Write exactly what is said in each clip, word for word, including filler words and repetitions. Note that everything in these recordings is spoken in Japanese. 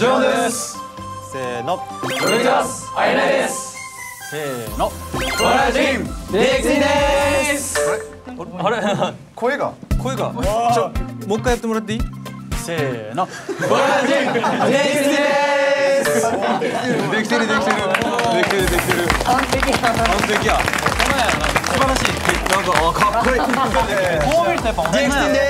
ジョンです。 せーの。 お願いします。あいなです。 せーの。 コラジンディクシーです。 あれ？ 声が声が。ちょ、もう一回やってもらっていい？せーの。 コラジンディクシーです。 できてるできてるできてるできてる。 完璧や。 完璧や。素晴らしい。なんかあかっこいい。こう見るとやっぱディクシーです。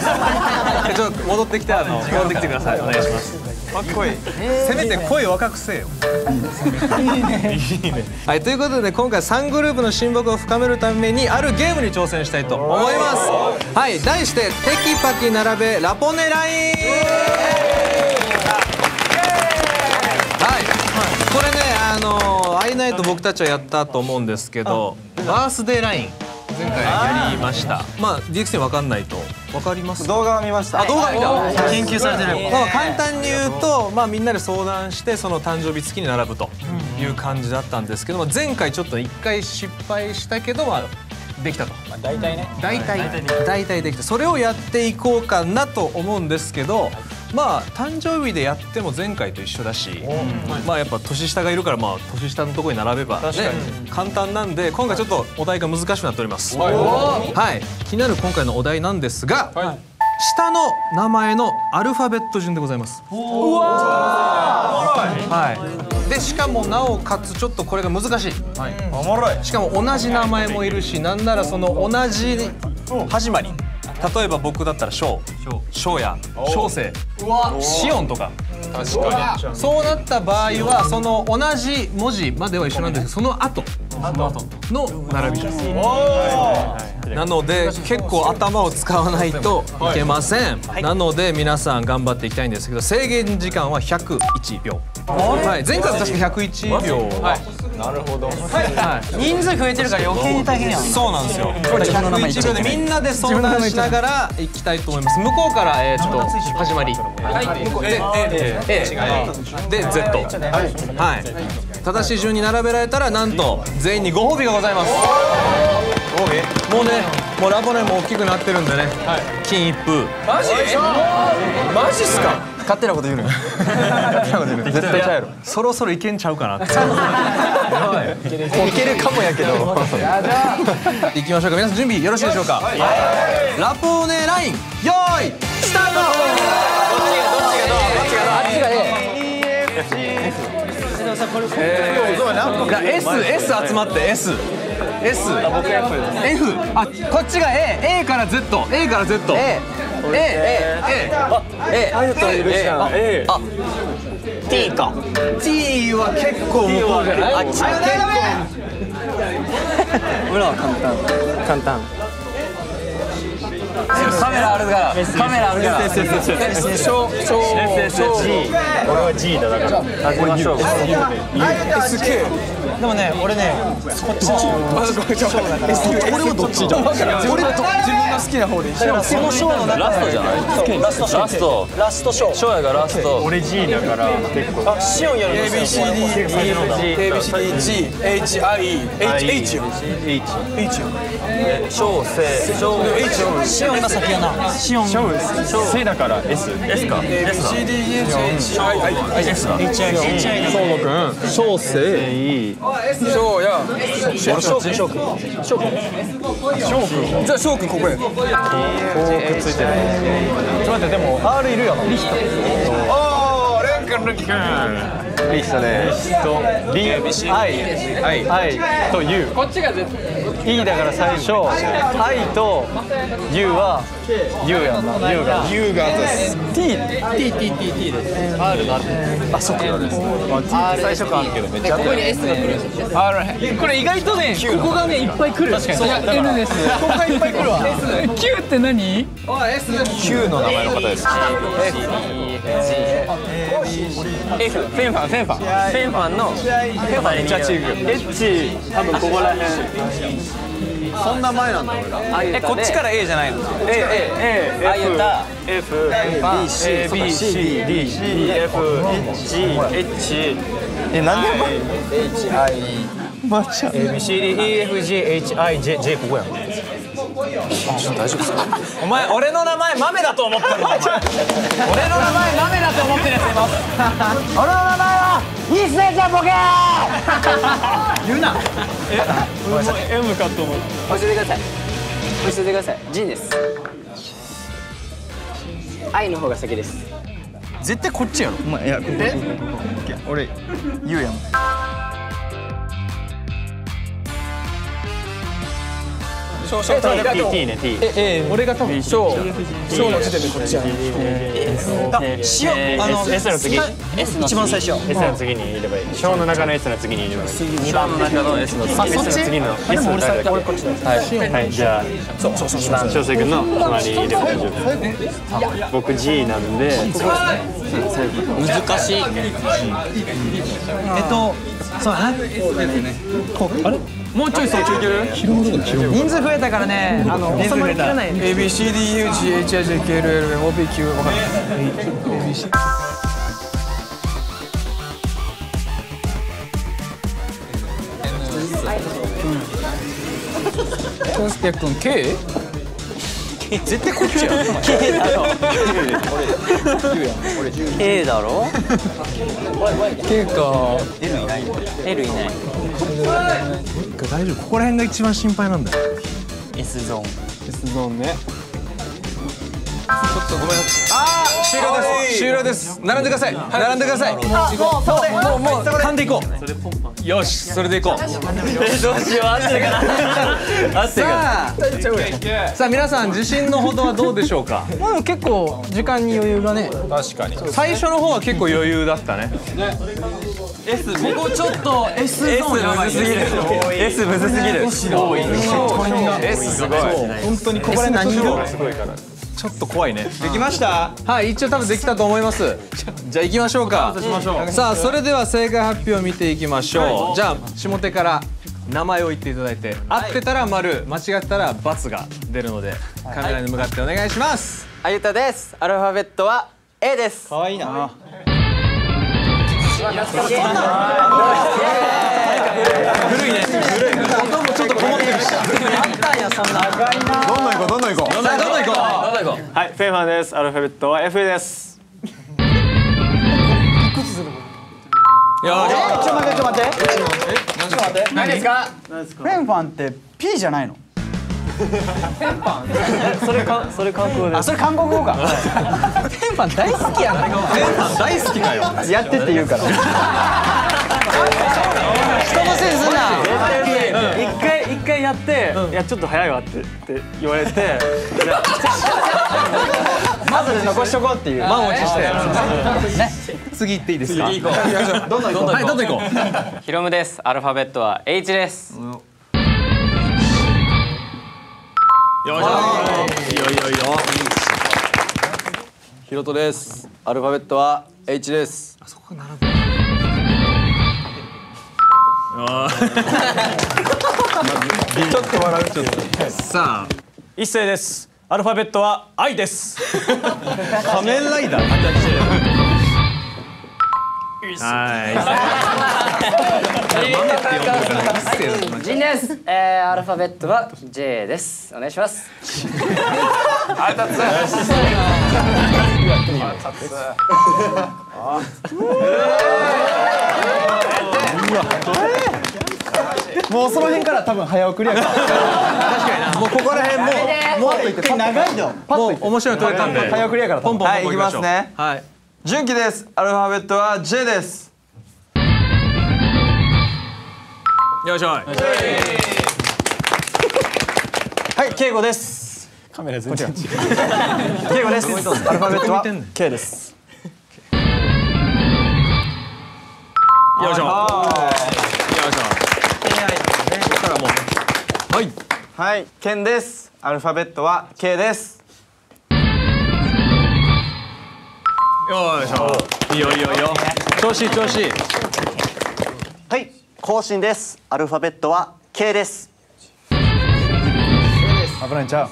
ちょっと戻ってきてあの戻ってきてください。お願いします。かっこいい。せめて声若くせえよ。いいね。いいね。はい、ということで今回さんグループの親睦を深めるためにあるゲームに挑戦したいと思います。はい、題してテキパキ並べラポネライン。はい、これねあのアイナイト僕たちはやったと思うんですけど、バースデーライン前回やりました。まあ ディーエックス に分かんないと分かります？ 動画を見ました。 あ、動画見た。 研究されてる。 まあ簡単に言うと、まあみんなで相談してその誕生日月に並ぶという感じだったんですけども、前回ちょっと一回失敗したけどまあできたと。 まあ大体ね。 大体大体できた。それをやっていこうかなと思うんですけど。まあ誕生日でやっても前回と一緒だし、まあやっぱ年下がいるからまあ年下のところに並べばね簡単なんで、今回ちょっとお題が難しくなっております。はい、気になる今回のお題なんですが、下の名前のアルファベット順でございます。はい。でしかもなおかつちょっとこれが難しい。 おもろい。 しかも同じ名前もいるし、なんならその同じ始まり。例えば僕だったら翔、翔や、翔生、シオンとか。確かに。そうなった場合はその同じ文字までは一緒なんですけど、その後の並びです。なので結構頭を使わないといけません。なので皆さん頑張っていきたいんですけど、制限時間はひゃくいちびょう。はい、前回確かひゃくいちびょう。 なるほど。 人数増えてるから余計に大変やん。 そうなんですよ。ひゃくいちびょうでみんなで相談しながらいきたいと思います。向こうからえーちょっと始まり。向こうで A で Z。はい。正しい順に並べられたらなんと全員にご褒美がございます。もうね、もうラポネも大きくなってるんでね。金一封。 マジ？マジっすか？ 勝手なこと言うのよ。勝手なこと言うの。絶対ちゃうやろ。 そろそろいけんちゃうかなって。 いけるかもやけど。 行きましょうか。皆さん準備よろしいでしょうか。ラポネライン、よーい、スタート。どっちがどっちがどう？どっちがどう？あっちが A。S S 集まって S。S。僕 F。F。あ、こっちが A。A から Z。A から Z。A。A。A。A。 あゆといるじゃん。A。 あ。T か。T は結構向こうじゃない？あ、結構。 裏は簡単。簡単。 カメラあるからカメラあるからショーショー G。俺は G だだから始めましょう。 エスケー。でもね、俺ね、こっちの俺はどっちじゃん。俺と自分が好きな方でいい。そのショーの中ラストじゃない？ラストラストラストショー。 ショーやがラスト。 俺 G だから結構。 あ、シオンやるの？ A B C D E F G H I E H H よ。H よ。 小生小 H よ。シオンが先やな。シオン。 小生だから S。S か。 A B C D E F G H I H I H I。 そうのくん。小生。 小や俺翔くん翔くん翔くんじゃあ翔くんここへ。こうくっついてる。ちょっと待って、でも R いるよな。リヒト。おー、レン君レン君。リヒトね。リI I と U。こっちが E だから最初 I と U は U やんな。U が U が T T T T T です。R がある。あ、そっか。最初からあるけどめっちゃここに S が来る。R これ意外とね、ここがねいっぱい来る。確かに。N です。ここがいっぱい来るわ。Q って何？ Q の名前の方です。 F フェンファンフェンファンフェンファンのフェンファンチャチーグ H 多分ここらへん。 そんな前なんだ俺ら。 え、こっちから A じゃないの？ A A A F F A B C D E F G H え、何でも H I マッチャ A B C D E F G H I J J ここやん。 大丈夫ですか。お前俺の名前豆だと思ってるの。俺の名前豆だと思ってるやついます。 俺の名前は一世ちゃんボケー。言うな。 え、M かと思う。教えてください。教えてください。G です。愛の方が先です。 絶対こっちやろ。 お前いやここ俺言うやん。 少々多分 T ね T。ええ俺が多分小小の時点でこっちや。塩あの S の次。 一番最初 S の次にいればいい。小の中の S の次にいればいい。にばんの中の S の次。 あそっち S の次の S の誰だっけ。はいはいじゃあそうそうそうそう翔生君の隣にいれば大丈夫。僕 G なんで難しい。 えっとそうだな。あれもうちょいそっちいける？ 人数増えたからね、あの収まりきらない。 A B C D E F G H I J K L L M O P Q わかんない。俊介君 K？ 絶対こっちや。 K だろ。K だろ。 K か。 L いない。 大丈夫。ここら辺が一番心配なんだよ。 S ゾーン。 S ゾーンね。ちょっとごめんなさい。ああ終了です。終了です。並んでください。並んでください。もうもうもう噛んでいこう。よしそれでいこう。 どうしよう合ってるかな。合ってるかな。 さあ皆さん自信のほどはどうでしょうか。 まあ結構時間に余裕がね。 確かに。最初の方は結構余裕だったね。 S ここちょっと S ゾーンやばい。S むずすぎる。S むずすぎる。多い。 S すごい。本当にここら辺の色すごいから。ちょっと怖いね。 できました？ はい、一応多分できたと思います。じゃあ行きましょうか。さあ、それでは正解発表を見ていきましょう。じゃあ下手から名前を言っていただいて、合ってたら丸、間違ったら×が出るので、カメラに向かってお願いします。 あゆたです。アルファベットは A です。 可愛いな。 古いね。古い。音もちょっとこもってるし。 あったんやそんな。長いな。 どんどん行こうどんどん行こう。 さあどんどん行こう。 はい、フェイファーです。アルファベットは F です。 ちょっと待ってちょっと待って。ちょっと待って。 何ですか？ フェンファンって P じゃないの？ それかそれ韓国語です。 あそれ韓国語か。フェンファン大好きやな。 フェンファン大好きかよ。 やってって言うから。人のせいにすんな。 一回一回やっていやちょっと早いわってって言われて。 まずで残しとこうっていう。 満を持して。次行っていいですか。 次行こう。 どんどん行こう。はいどんどん行こう。 ヒロムです。アルファベットは H です。 よいしょ。いいよいいよいいよ。 ひろとです。アルファベットは H です。 あそこ並ぶ。ちょっと笑うちょっと。さあ一世です。アルファベットは I です。 仮面ライダー。 ジンです。えー、アルファベットは J です。お願いします。あたつ。 もうその辺から多分早送りやから。確かにな。 もうここら辺もうもう一回長いの。 もう面白いの取れたんで早送りやから。 ポンポンポンポンはい行きますね。 はい。 純喜です。アルファベットは J です。 よいしょい。 はい、敬吾です。カメラ全然。敬吾です。アルファベットは K です。 よいしょ。よいしょ。ここからもう。はい。 はい、ケンです。アルファベットは K です。 よいしょ。いいよいいよいいよ。調子いい調子いい。 はい、更新です。アルファベットは K です。危ないんちゃう。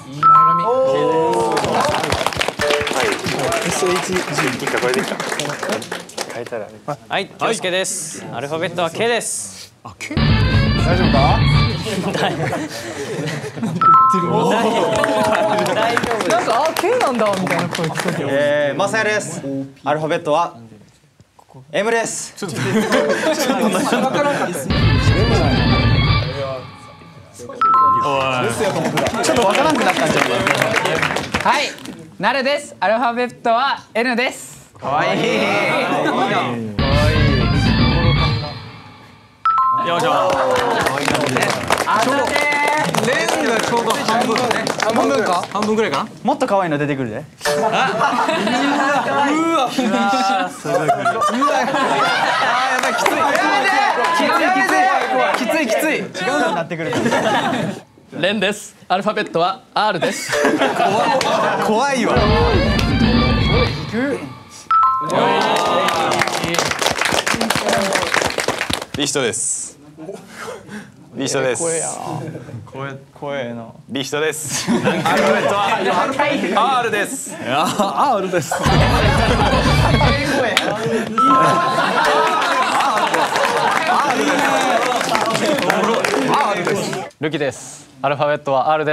エスエイチジー。いいかこれでいいか。変えたらね。 はい、京介です。アルファベットは K です。 あ、K。 大丈夫か？ だみたいな声聞こえてる。 えー、マサヤです。アルファベットは M です。ちょっとちょっと分からんかった。ちょっと分からんくなったんじゃない。 はい、なるです。アルファベットは N です。 かわいい。 よいしょ。レンがちょうど半分。半分か？半分ぐらいかな？ もっと可愛いの出てくるで。うわ。うわ。すごい。うわ。あ、やばい、きつい。きついきついきつい。違うのになってくる。 レンです。アルファベットは R です。 怖いわ。 リヒトです。リヒトです。 声声えな。 リヒトです。アルファベットは R です。 あ、R です。 ルキです。アルファベットは R です。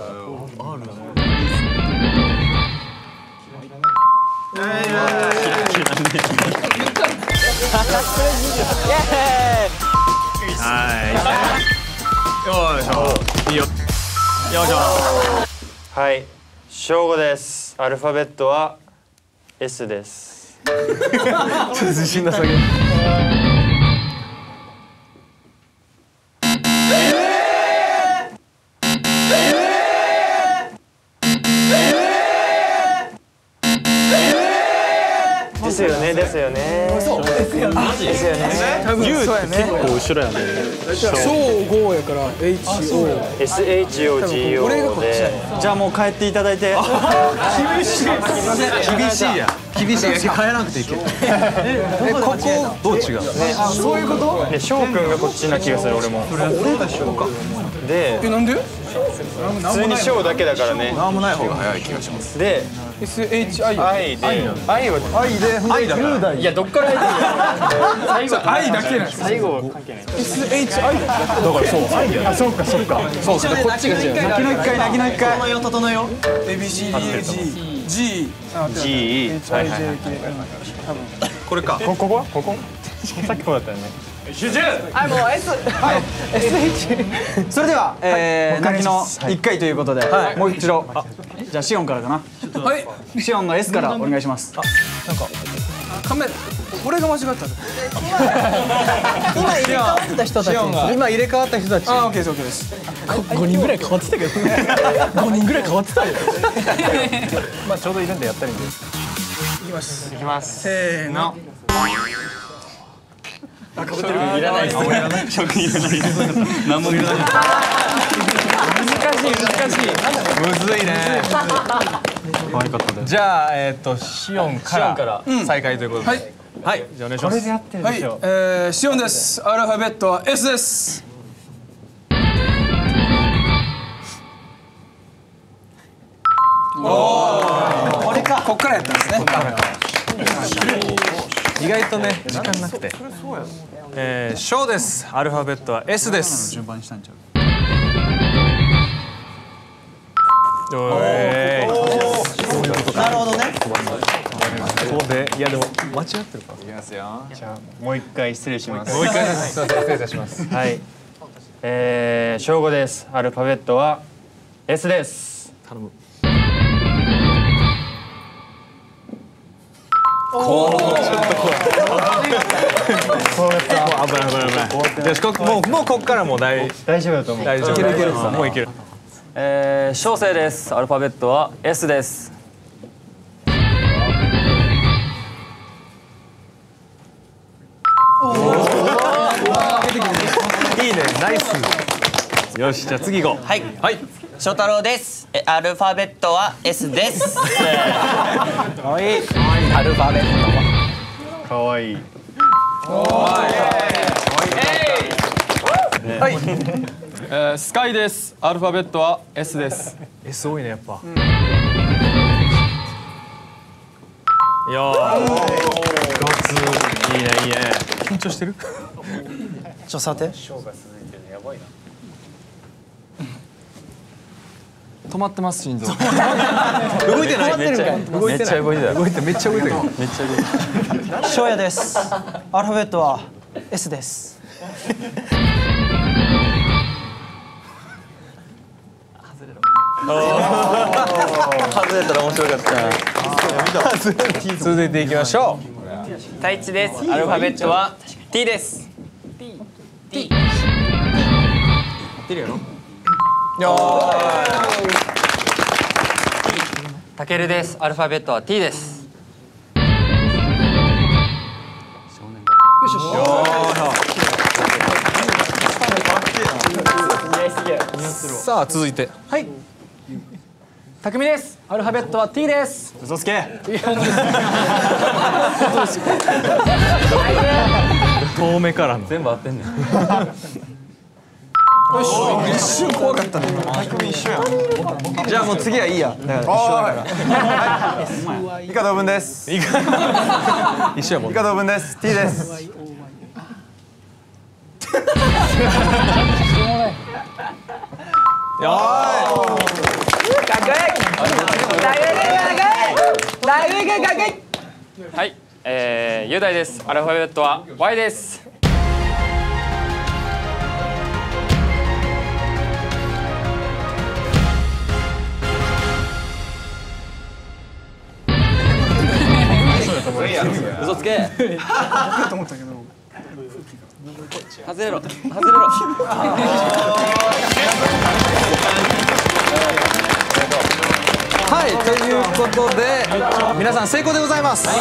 はい、正吾です。アルファベットは S です。 自信なさげ。 ですよね、ですよね。そうですよね。ですよね。 多分そうやね。 結構後ろやね。 小五やから H O。 S H O G O で。 じゃあもう帰っていただいて。 厳しい。厳しいや。厳しい。帰らなくていいけど。え、ここどう違う？ そういうこと？ ね、翔くんがこっちな気がする俺も。俺が翔か。で、 え、なんで？ 普通に翔だけだからね。 なんもない方が早い気がします。 で、 S H I。 愛で、愛は愛で愛だから。 いやどっから入ってる？最後愛だけなんです。 最後関係ない。 S H I。だからそう。 あ、そうかそうか。 そうそう。こっちが違う。 泣きの一回泣きの一回。 整えよう整えよう。A B C D E G G G。はいはいはい。 これか。 ここは？ここ？さっきこうだったよね。集中。 あ、もう S。はい。S H。 それでは、えー、泣きの一回ということで、もう一度。じゃあシオンからかな。 はい。 シオンの S からお願いします。 なんかカメラ、俺が間違った今入れ替わった人たち。 今入れ替わった人たち。 あ、オッケーですオッケーです。ごにんぐらい変わってたけどね。ごにんぐらい変わってたよ。 まあちょうどいるんでやったらいいんで。 いきます。 いきます。 せーの。 あ、かぶってる。いらないです。 食いらない。何もいらない。 難しい難しい。 むずいね。 可愛かったです。 じゃあえっとシオンから再開ということで。はい。はい。じゃあお願いします。これでやってるはい。えー、シオンです。アルファベットは S です。おお。これか。こっからやったんですね。 意外とね時間なくて。えー、ショウです。アルファベットは S です。 順番にしたんちゃう。 おー。 なるほどね。 ここでいやでも間違ってるか。 いきますよ。じゃあもう一回失礼します。 もう一回です。失礼いたします。 はい。えー、正吾です。アルファベットは S です。 頼む。 おお。ちょっと怖い。 危ない危ない危ない。よし、こもうもうこっからもう大大丈夫だと思う。 大丈夫。いけるいける。もういける。 えー、小生です。アルファベットは S です。 いいね、ナイス。よし、じゃあ次行こう。 はい。 はい。 翔太郎です。えアルファベットは S です。 かわいい。 アルファベットは。 可愛い。 はい。えー、スカイです。アルファベットは S です。 S 多いねやっぱ。いやー。ガツ。いいねいいね。緊張してる？ ちょさて。 止まってます心臓。動いてない。めっちゃ動いてない。動いてない。動いてめっちゃ動いてる。めっちゃ動いてる。 翔也です。アルファベットは エス です。 外れたら面白かったな。 続いていきましょう。 太一です。アルファベットは ティー です。 ティルやろ。 たけるです。アルファベットは ティー です。 さあ続いて。 はい。たくみです。アルファベットは ティー です。 嘘つけ。 遠目からの。 全部合ってんねん。 よし、一瞬怖かったね。 じゃあもう次はいいや。だから以下同文です。 一緒やもん。 以下同文です。T です。 はい、えー、雄大です。アルファベットは ワイ です。嘘つけ。外れろ。外れろ。 はい、ということで皆さん成功でございます。大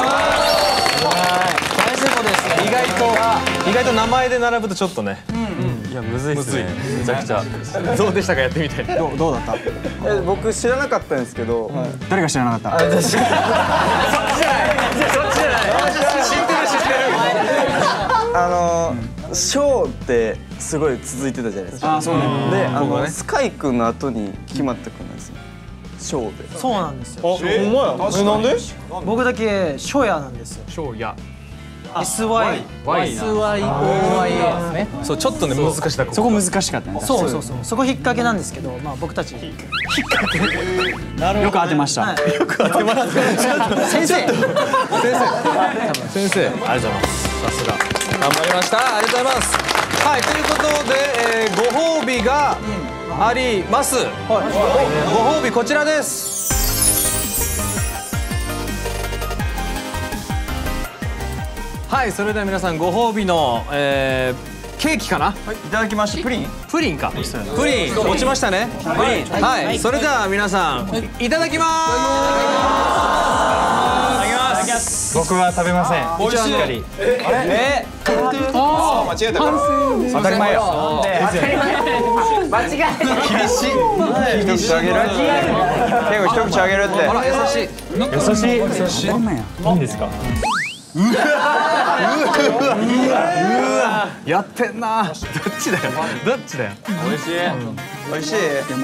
成功です。意外と意外と名前で並ぶとちょっとね。 いやむずいっすね。めちゃくちゃ。 どうでしたか、やってみて。 どうどうだった？え僕知らなかったんですけど、誰が知らなかった？ そっちじゃない。そっちじゃない。知ってる知ってる。 あのショーってすごい続いてたじゃないですか。あ、そうなんで、あのスカイ君の後に決まったくんですよ。ショーで。 そうなんですよ。 あ、ほんまや。え、なんで？ 僕だけ翔也なんですよ。 翔也。 エスワイ エスワイオーワイエー ですね。 そう、ちょっとね難しかった。 そこ難しかったね。 そうそうそう。そこ引っ掛けなんですけど、まあ僕たち引っ掛け。 よく当てました。 よく当てました。 先生。 先生。先生。ありがとうございます。さすが。頑張りました。ありがとうございます。はい、ということで、えー、ご褒美があります。ご褒美こちらです。はい、それでは皆さんご褒美の、えー、ケーキかな。 いただきました。プリン。 プリンか。プリン落ちましたね。プリン。はい、それでは皆さんいただきます。 僕は食べません。 美味しい。 え？ああ、間違えた。当たり前よ。 間違え。 厳しい。一口あげる。結構一口あげるって。 あら優しい。 優しい。優しい。いいんですか？うわやってんな。どっちだよ。どっちだよ。 美味しい。 美味しい。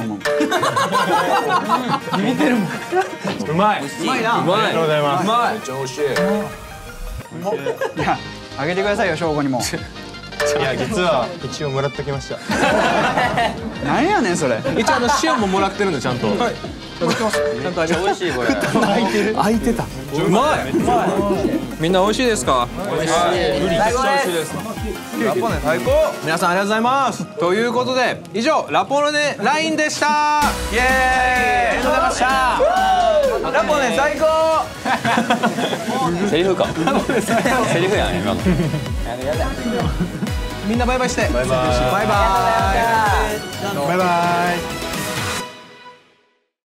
見てるもん。うまい。うまいな。うまい。ありがとうございます。うまい。めっちゃ美味しい。 いや、あげてくださいよ、翔吾にも。 いや、実は一応もらってきました。 なんやねんそれ。 一応あの塩ももらってるんでちゃんと。はい。ちゃんと味美味しいこれ。開いてる。開いてた。うまい。みんな美味しいですか。美味しい。最高です。 ラポネ最高。 皆さんありがとうございます。ということで以上ラポネラインでした。 イエーイ。ありがとうございました。ラポネ最高。 セリフか。セリフやん今の。 みんなバイバイして。バイバイ。バイバイ。